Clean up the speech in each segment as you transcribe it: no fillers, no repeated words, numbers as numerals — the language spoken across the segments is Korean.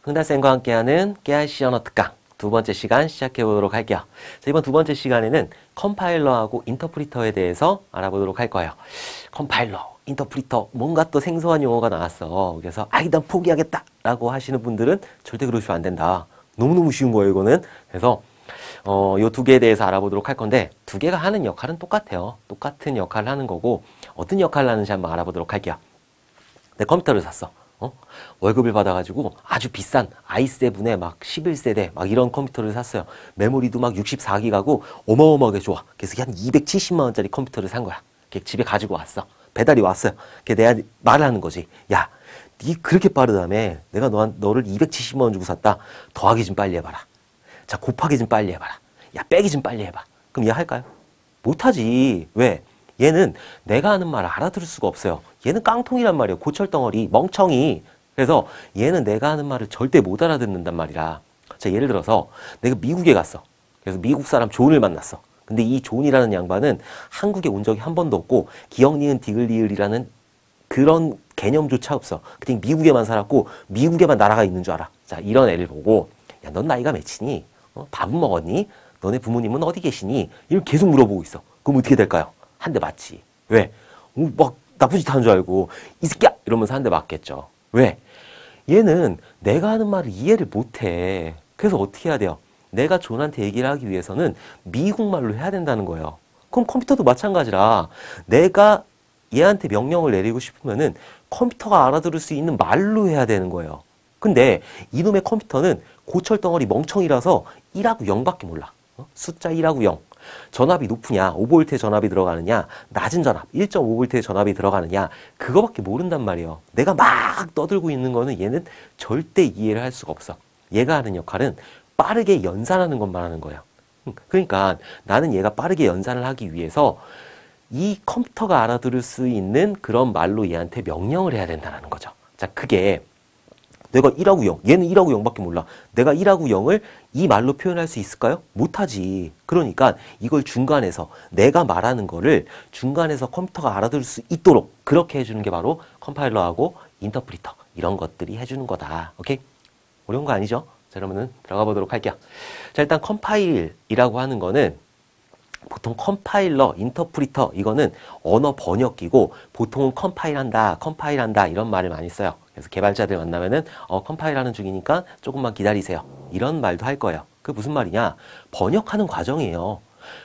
흥달쌤과 함께하는 깨알 C 언어 특강 두 번째 시간 시작해 보도록 할게요. 자, 이번 두 번째 시간에는 컴파일러하고 인터프리터에 대해서 알아보도록 할 거예요. 컴파일러, 인터프리터, 뭔가 또 생소한 용어가 나왔어. 그래서 난 포기하겠다 라고 하시는 분들은 절대 그러시면 안 된다. 너무너무 쉬운 거예요, 이거는. 그래서 요 두 개에 대해서 알아보도록 할 건데, 두 개가 하는 역할은 똑같아요. 똑같은 역할을 하는 거고, 어떤 역할을 하는지 한번 알아보도록 할게요. 내 컴퓨터를 샀어. 월급을 받아가지고 아주 비싼 i7에 막 11세대 막 이런 컴퓨터를 샀어요. 메모리도 막 64기가고 어마어마하게 좋아. 그래서 한 270만 원짜리 컴퓨터를 산 거야. 집에 가지고 왔어. 배달이 왔어요. 내가 말을 하는 거지. 야, 니 그렇게 빠르다며. 내가 너를 270만 원 주고 샀다. 더하기 좀 빨리 해봐라. 자, 곱하기 좀 빨리 해봐라. 야, 빼기 좀 빨리 해봐. 그럼 얘 할까요? 못하지. 왜? 얘는 내가 하는 말을 알아들을 수가 없어요. 얘는 깡통이란 말이에요. 고철덩어리, 멍청이. 그래서 얘는 내가 하는 말을 절대 못 알아듣는단 말이라. 자, 예를 들어서 내가 미국에 갔어. 그래서 미국 사람 존을 만났어. 근데 이 존이라는 양반은 한국에 온 적이 한 번도 없고 기역, 니은, 디귿, 리을이라는 그런 개념조차 없어. 그냥 미국에만 살았고 미국에만 나라가 있는 줄 알아. 자, 이런 애를 보고 야, 넌 나이가 몇이니? 밥은 먹었니? 너네 부모님은 어디 계시니? 이걸 계속 물어보고 있어. 그럼 어떻게 될까요? 한 대 맞지. 왜? 막 나쁜 짓 하는 줄 알고 이 새끼야! 이러면서 한 대 맞겠죠. 왜? 얘는 내가 하는 말을 이해를 못해. 그래서 어떻게 해야 돼요? 내가 존한테 얘기를 하기 위해서는 미국말로 해야 된다는 거예요. 그럼 컴퓨터도 마찬가지라 내가 얘한테 명령을 내리고 싶으면은 컴퓨터가 알아들을 수 있는 말로 해야 되는 거예요. 근데 이놈의 컴퓨터는 고철덩어리 멍청이라서 1하고 0밖에 몰라. 숫자 1하고 0. 전압이 높으냐, 5V 전압이 들어가느냐, 낮은 전압, 1.5V의 전압이 들어가느냐, 그거밖에 모른단 말이에요. 내가 막 떠들고 있는 거는 얘는 절대 이해를 할 수가 없어. 얘가 하는 역할은 빠르게 연산하는 것만 하는 거예요. 그러니까 나는 얘가 빠르게 연산을 하기 위해서 이 컴퓨터가 알아들을 수 있는 그런 말로 얘한테 명령을 해야 된다는 거죠. 자, 그게 내가 1하고 0, 얘는 1하고 0밖에 몰라. 내가 1하고 0을 이 말로 표현할 수 있을까요? 못하지. 그러니까 이걸 중간에서 내가 말하는 거를 중간에서 컴퓨터가 알아들을 수 있도록 그렇게 해주는 게 바로 컴파일러하고 인터프리터 이런 것들이 해주는 거다. 오케이? 어려운 거 아니죠? 자, 그러면은 들어가 보도록 할게요. 자, 일단 컴파일이라고 하는 거는 보통 컴파일러, 인터프리터 이거는 언어 번역기고 보통은 컴파일한다 이런 말을 많이 써요. 그래서 개발자들 만나면은 컴파일하는 중이니까 조금만 기다리세요. 이런 말도 할 거예요. 그게 무슨 말이냐? 번역하는 과정이에요.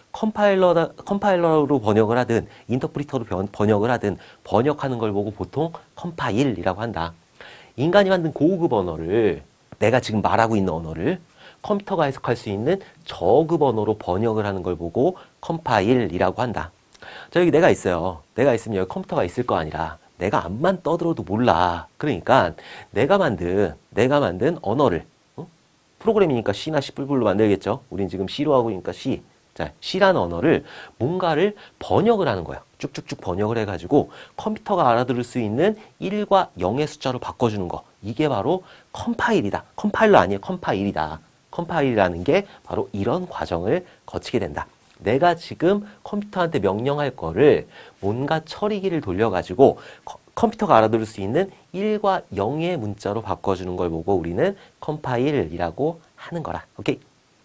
컴파일러로 번역을 하든 인터프리터로 번역을 하든 번역하는 걸 보고 보통 컴파일이라고 한다. 인간이 만든 고급 언어를 내가 지금 말하고 있는 언어를 컴퓨터가 해석할 수 있는 저급 언어로 번역을 하는 걸 보고 컴파일이라고 한다. 자, 여기 내가 있어요. 내가 있으면 여기 컴퓨터가 있을 거 아니라 내가 암만 떠들어도 몰라. 그러니까 내가 만든 언어를 프로그램이니까 C나 C++로 만들겠죠. 우린 지금 C로 하고 있으니까 C. 자, C라는 언어를 뭔가를 번역을 하는 거야. 쭉쭉쭉 번역을 해가지고 컴퓨터가 알아들을 수 있는 1과 0의 숫자로 바꿔주는 거. 이게 바로 컴파일이다. 컴파일러 아니에요. 컴파일이다. 컴파일이라는 게 바로 이런 과정을 거치게 된다. 내가 지금 컴퓨터한테 명령할 거를 뭔가 처리기를 돌려가지고 컴퓨터가 알아들을 수 있는 1과 0의 문자로 바꿔주는 걸 보고 우리는 컴파일이라고 하는 거라. 오케이?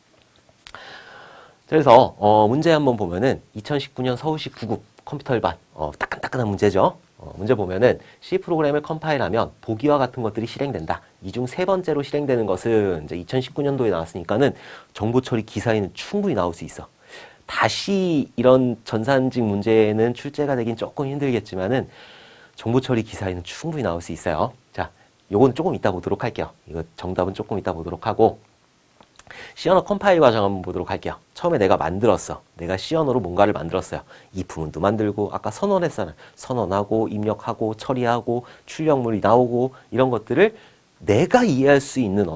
그래서 문제 한번 보면은 2019년 서울시 9급 컴퓨터 일반 따끈따끈한 문제죠. 문제 보면은 C 프로그램을 컴파일하면 보기와 같은 것들이 실행된다. 이 중 세 번째로 실행되는 것은 이제 2019년도에 나왔으니까는 정보 처리 기사에는 충분히 나올 수 있어. 다시 이런 전산직 문제는 출제가 되긴 조금 힘들겠지만은 정보 처리 기사에는 충분히 나올 수 있어요. 자, 요건 조금 이따 보도록 할게요. 이거 정답은 조금 이따 보도록 하고 C 언어 컴파일 과정 한번 보도록 할게요. 처음에 내가 만들었어. 내가 C 언어로 뭔가를 만들었어요. 이프문도 만들고 아까 선언했잖아요. 선언하고 입력하고 처리하고 출력물이 나오고 이런 것들을 내가 이해할 수 있는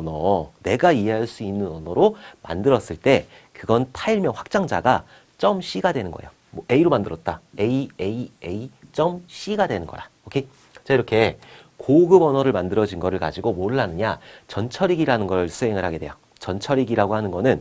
언어로 만들었을 때 그건 파일명 확장자가 .c가 되는 거예요. 뭐 A로 만들었다. .c가 되는 거라. 오케이? 자, 이렇게 고급 언어를 만들어진 거를 가지고 뭘 하느냐? 전처리기라는 걸 수행을 하게 돼요. 전처리기라고 하는 거는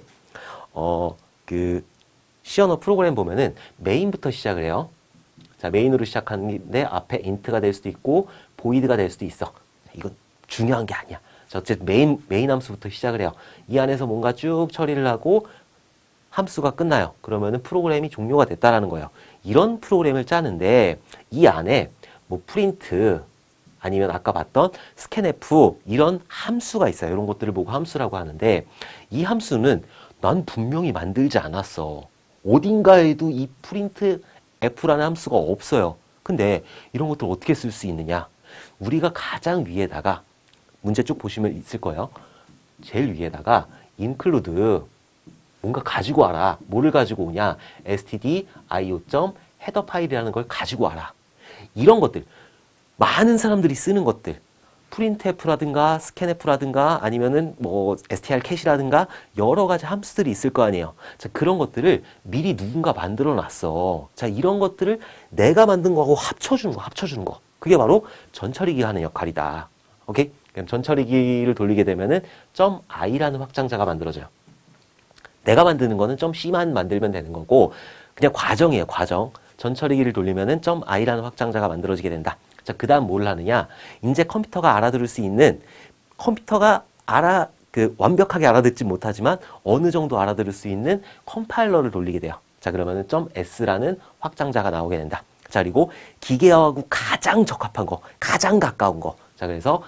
C 언어 프로그램 보면은 메인부터 시작을 해요. 자, 메인으로 시작하는데 앞에 int가 될 수도 있고 void가 될 수도 있어. 이건 중요한 게 아니야. 자, 어쨌든 메인 함수부터 시작을 해요. 이 안에서 뭔가 쭉 처리를 하고 함수가 끝나요. 그러면은 프로그램이 종료가 됐다라는 거예요. 이런 프로그램을 짜는데 이 안에 뭐 프린트 아니면 아까 봤던 스캔F 이런 함수가 있어요. 이런 것들을 보고 함수라고 하는데 이 함수는 난 분명히 만들지 않았어. 어딘가에도 이 프린트 F라는 함수가 없어요. 근데 이런 것들 어떻게 쓸 수 있느냐? 우리가 가장 위에다가 문제 쭉 보시면 있을 거예요. 제일 위에다가 include 뭔가 가지고 와라. 뭐를 가지고 오냐? stdio.header 파일이라는 걸 가지고 와라. 이런 것들, 많은 사람들이 쓰는 것들, printf라든가 scanf라든가 아니면은 뭐 strcat이라든가 여러 가지 함수들이 있을 거 아니에요. 자, 그런 것들을 미리 누군가 만들어 놨어. 자, 이런 것들을 내가 만든 거하고 합쳐주는 거. 그게 바로 전처리기가 하는 역할이다. 오케이? 그럼 전처리기를 돌리게 되면은 .i라는 확장자가 만들어져요. 내가 만드는 거는 .c만 만들면 되는 거고 그냥 과정이에요. 과정. 전처리기를 돌리면은 .i라는 확장자가 만들어지게 된다. 자, 그 다음 뭘 하느냐? 이제 컴퓨터가 알아들을 수 있는 컴퓨터가 완벽하게 알아듣지 못하지만 어느 정도 알아들을 수 있는 컴파일러를 돌리게 돼요. 자, 그러면은 .s라는 확장자가 나오게 된다. 자, 그리고 기계하고 가장 적합한 거, 가장 가까운 거. 자, 그래서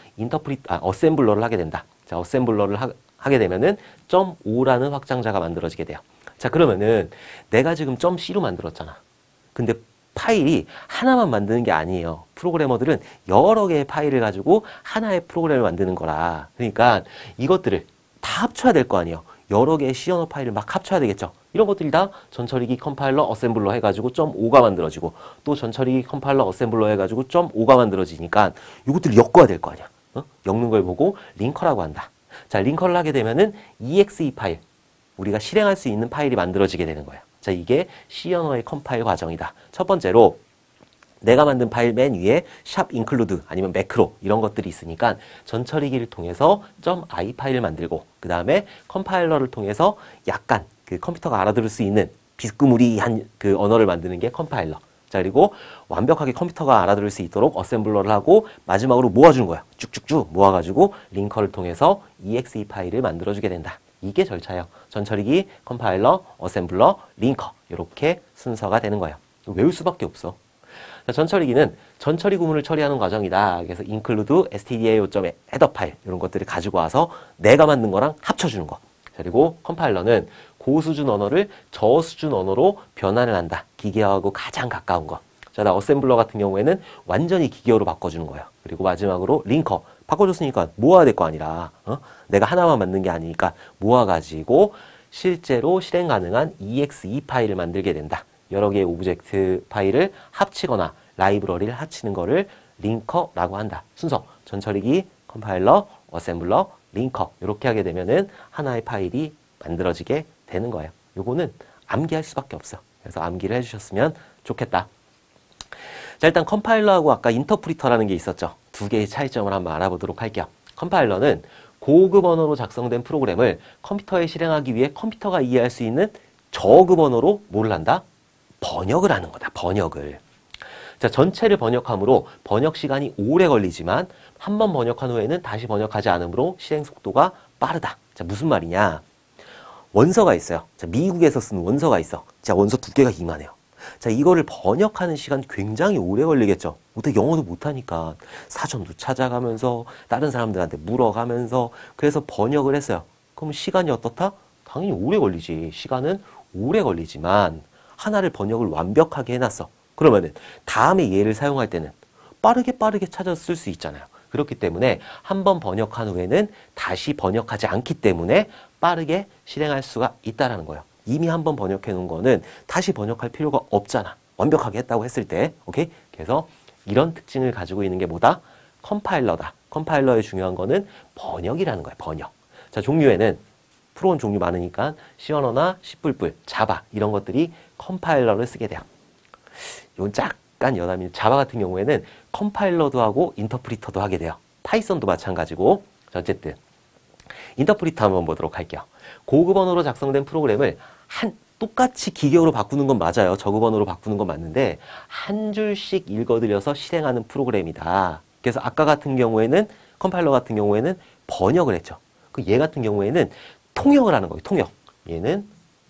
어셈블러를 하게 된다. 자, 어셈블러를 하게 되면은 .o라는 확장자가 만들어지게 돼요. 자, 그러면은 내가 지금 .c로 만들었잖아. 근데 파일이 하나만 만드는 게 아니에요. 프로그래머들은 여러 개의 파일을 가지고 하나의 프로그램을 만드는 거라. 그러니까 이것들을 다 합쳐야 될 거 아니에요. 여러 개의 C 언어 파일을 막 합쳐야 되겠죠. 이런 것들이 다 전처리기 컴파일러 어셈블러 해가지고 .5가 만들어지고 또 전처리기 컴파일러 어셈블러 해가지고 .5가 만들어지니까 이것들을 엮어야 될 거 아니야. 엮는 걸 보고 링커라고 한다. 자, 링커를 하게 되면은 exe 파일, 우리가 실행할 수 있는 파일이 만들어지게 되는 거예요. 자, 이게 C 언어의 컴파일 과정이다. 첫 번째로 내가 만든 파일 맨 위에 샵 include 아니면 매크로 이런 것들이 있으니까 전처리기를 통해서 .i 파일을 만들고 그 다음에 컴파일러를 통해서 약간 그 컴퓨터가 알아들을 수 있는 비스무리한 그 언어를 만드는 게 컴파일러. 자, 그리고 완벽하게 컴퓨터가 알아들을 수 있도록 어셈블러를 하고 마지막으로 모아주는 거야. 쭉쭉쭉 모아가지고 링커를 통해서 exe 파일을 만들어주게 된다. 이게 절차예요. 전처리기, 컴파일러, 어셈블러, 링커 이렇게 순서가 되는 거예요. 외울 수밖에 없어. 자, 전처리기는 전처리 구문을 처리하는 과정이다. 그래서 include stdio.header 파일 이런 것들을 가지고 와서 내가 만든 거랑 합쳐주는 거. 그리고 컴파일러는 고수준 언어를 저수준 언어로 변환을 한다. 기계어하고 가장 가까운 거. 자, 나 어셈블러 같은 경우에는 완전히 기계어로 바꿔주는 거예요. 그리고 마지막으로 링커. 바꿔줬으니까 모아야 될 거 아니라 내가 하나만 만든 게 아니니까 모아가지고 실제로 실행 가능한 exe 파일을 만들게 된다. 여러 개의 오브젝트 파일을 합치거나 라이브러리를 합치는 거를 링커라고 한다. 순서 전처리기, 컴파일러, 어셈블러, 링커 이렇게 하게 되면은 하나의 파일이 만들어지게 되는 거예요. 요거는 암기할 수밖에 없어. 그래서 암기를 해주셨으면 좋겠다. 자, 일단 컴파일러하고 아까 인터프리터라는 게 있었죠. 두 개의 차이점을 한번 알아보도록 할게요. 컴파일러는 고급 언어로 작성된 프로그램을 컴퓨터에 실행하기 위해 컴퓨터가 이해할 수 있는 저급 언어로 뭘 한다? 번역을 하는 거다. 번역을. 자, 전체를 번역하므로 번역 시간이 오래 걸리지만 한 번 번역한 후에는 다시 번역하지 않으므로 실행 속도가 빠르다. 자, 무슨 말이냐? 원서가 있어요. 자, 미국에서 쓴 원서가 있어. 자, 원서 두께가 이만해요. 자, 이거를 번역하는 시간 굉장히 오래 걸리겠죠. 어떻게 영어도 못하니까 사전도 찾아가면서 다른 사람들한테 물어가면서 그래서 번역을 했어요. 그럼 시간이 어떻다? 당연히 오래 걸리지. 시간은 오래 걸리지만 하나를 번역을 완벽하게 해놨어. 그러면은 다음에 얘를 사용할 때는 빠르게 찾아 쓸 수 있잖아요. 그렇기 때문에 한 번 번역한 후에는 다시 번역하지 않기 때문에 빠르게 실행할 수가 있다라는 거예요. 이미 한 번 번역해 놓은 거는 다시 번역할 필요가 없잖아. 완벽하게 했다고 했을 때. 오케이? 그래서 이런 특징을 가지고 있는 게 뭐다? 컴파일러다. 컴파일러의 중요한 거는 번역이라는 거야. 번역. 자, 종류에는 프로그램 종류 많으니까 C 언어나 C++, 자바 이런 것들이 컴파일러를 쓰게 돼요. 이건 약간 여담인데 자바 같은 경우에는 컴파일러도 하고 인터프리터도 하게 돼요. 파이썬도 마찬가지고. 자, 어쨌든 인터프리터 한번 보도록 할게요. 고급 언어로 작성된 프로그램을 똑같이 기계어로 바꾸는 건 맞아요. 저급 언어로 바꾸는 건 맞는데 한 줄씩 읽어드려서 실행하는 프로그램이다. 그래서 아까 같은 경우에는 컴파일러 같은 경우에는 번역을 했죠. 그 얘 같은 경우에는 통역을 하는 거예요. 통역. 얘는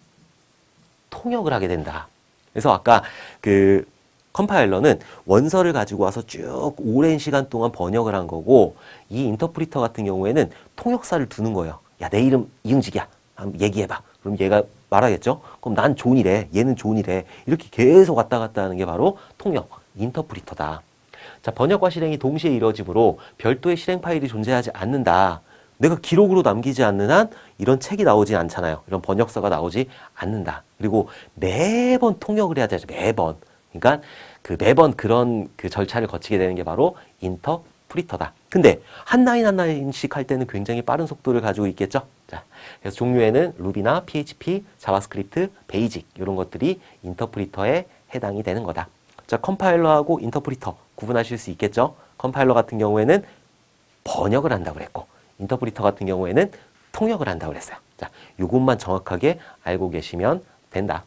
통역을 하게 된다. 그래서 아까 그 컴파일러는 원서를 가지고 와서 쭉 오랜 시간 동안 번역을 한 거고, 이 인터프리터 같은 경우에는 통역사를 두는 거예요. 야, 내 이름 이응직이야. 한번 얘기해봐. 그럼 얘가 말하겠죠? 그럼 난 존이래. 얘는 존이래. 이렇게 계속 왔다 갔다 하는 게 바로 통역, 인터프리터다. 자, 번역과 실행이 동시에 이루어지므로 별도의 실행 파일이 존재하지 않는다. 내가 기록으로 남기지 않는 한 이런 책이 나오지 않잖아요. 이런 번역서가 나오지 않는다. 그리고 매번 통역을 해야 되죠. 매번. 그러니까 그 매번 그런 그 절차를 거치게 되는 게 바로 인터프리터다. 근데 한 라인 한 라인씩 할 때는 굉장히 빠른 속도를 가지고 있겠죠. 자, 그래서 종류에는 루비나 PHP, 자바스크립트, 베이직 이런 것들이 인터프리터에 해당이 되는 거다. 자, 컴파일러하고 인터프리터 구분하실 수 있겠죠. 컴파일러 같은 경우에는 번역을 한다고 그랬고, 인터프리터 같은 경우에는 통역을 한다고 그랬어요. 자, 요것만 정확하게 알고 계시면 된다.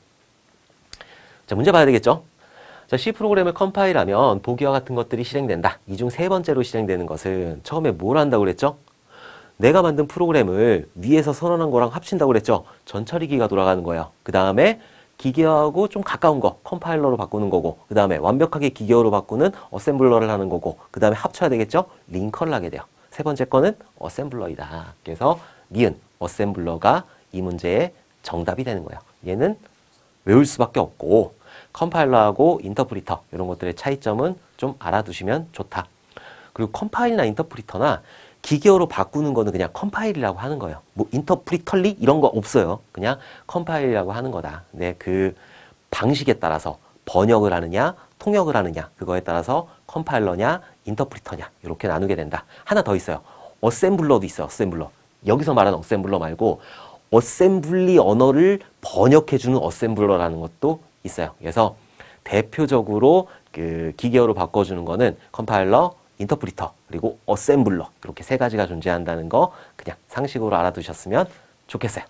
자, 문제 봐야 되겠죠. 자, C 프로그램을 컴파일하면 보기와 같은 것들이 실행된다. 이 중 세 번째로 실행되는 것은 처음에 뭘 한다고 그랬죠? 내가 만든 프로그램을 위에서 선언한 거랑 합친다고 그랬죠? 전처리기가 돌아가는 거예요. 그 다음에 기계어하고 좀 가까운 거 컴파일러로 바꾸는 거고, 그 다음에 완벽하게 기계어로 바꾸는 어셈블러를 하는 거고, 그 다음에 합쳐야 되겠죠? 링커를 하게 돼요. 세 번째 거는 어셈블러이다. 그래서 니은 어셈블러가 이 문제의 정답이 되는 거예요. 얘는 외울 수밖에 없고, 컴파일러하고 인터프리터 이런 것들의 차이점은 좀 알아두시면 좋다. 그리고 컴파일이나 인터프리터나 기계어로 바꾸는 거는 그냥 컴파일이라고 하는 거예요. 뭐 인터프리터리 이런 거 없어요. 그냥 컴파일이라고 하는 거다. 근데 그 방식에 따라서 번역을 하느냐 통역을 하느냐 그거에 따라서 컴파일러냐 인터프리터냐 이렇게 나누게 된다. 하나 더 있어요. 어셈블러도 있어요. 어셈블러. 여기서 말하는 어셈블러 말고 어셈블리 언어를 번역해주는 어셈블러라는 것도 있어요. 그래서 대표적으로 그 기계어로 바꿔주는 거는 컴파일러, 인터프리터, 그리고 어셈블러 이렇게 세 가지가 존재한다는 거 그냥 상식으로 알아두셨으면 좋겠어요.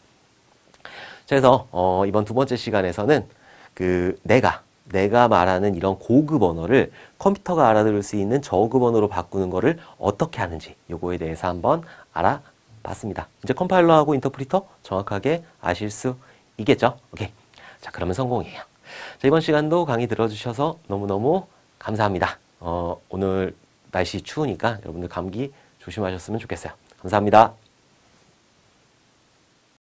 그래서 이번 두 번째 시간에서는 그 내가 말하는 이런 고급 언어를 컴퓨터가 알아들을 수 있는 저급 언어로 바꾸는 거를 어떻게 하는지 요거에 대해서 한번 알아봤습니다. 이제 컴파일러하고 인터프리터 정확하게 아실 수 있겠죠? 오케이. 자, 그러면 성공이에요. 자, 이번 시간도 강의 들어주셔서 너무너무 감사합니다. 오늘 날씨 추우니까 여러분들 감기 조심하셨으면 좋겠어요. 감사합니다.